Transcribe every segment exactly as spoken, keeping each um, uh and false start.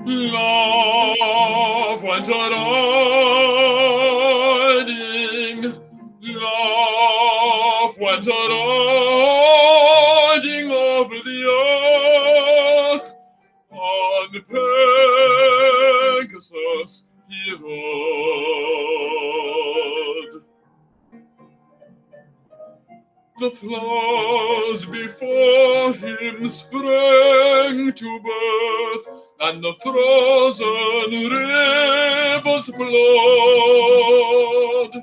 Love went a-riding, love went a-riding over the earth. On Pegasus he rode. The flowers before him sprang to birth, and the frozen rivers flowed.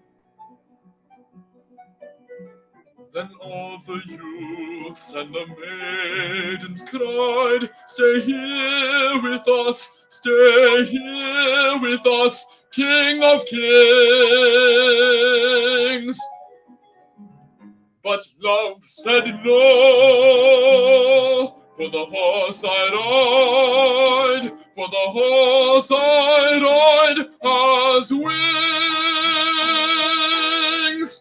Then all the youths and the maidens cried, "Stay here with us, stay here with us, King of Kings." But love said no, for the horse I ride, for the horse I ride has wings.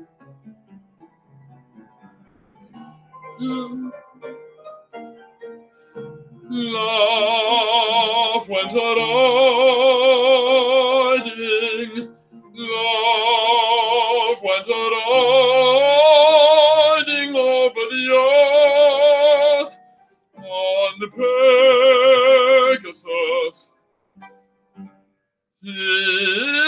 Love went a-riding, love went a-riding over the earth on Pegasus. He